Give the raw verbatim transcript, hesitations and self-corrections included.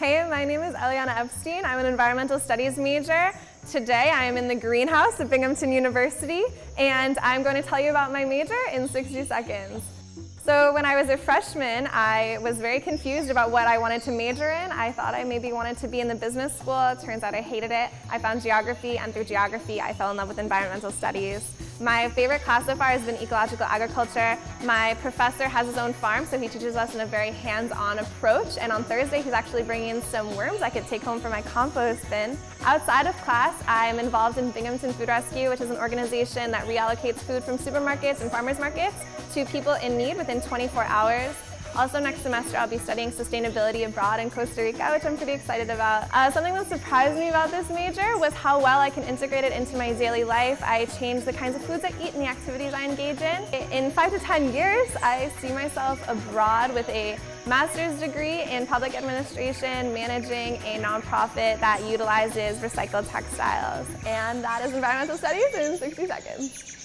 Hey, my name is Eliana Epstein. I'm an environmental studies major. Today I am in the greenhouse at Binghamton University, and I'm going to tell you about my major in sixty seconds. So when I was a freshman, I was very confused about what I wanted to major in. I thought I maybe wanted to be in the business school. It turns out I hated it. I found geography, and through geography I fell in love with environmental studies. My favorite class so far has been ecological agriculture. My professor has his own farm, so he teaches us in a very hands-on approach, and on Thursday he's actually bringing in some worms I could take home for my compost bin. Outside of class, I'm involved in Binghamton Food Rescue, which is an organization that reallocates food from supermarkets and farmers markets to people in need within twenty-four hours. Also next semester I'll be studying sustainability abroad in Costa Rica, which I'm pretty excited about. Uh, something that surprised me about this major was how well I can integrate it into my daily life. I change the kinds of foods I eat and the activities I engage in. In five to ten years, I see myself abroad with a master's degree in public administration, managing a nonprofit that utilizes recycled textiles. And that is environmental studies in sixty seconds.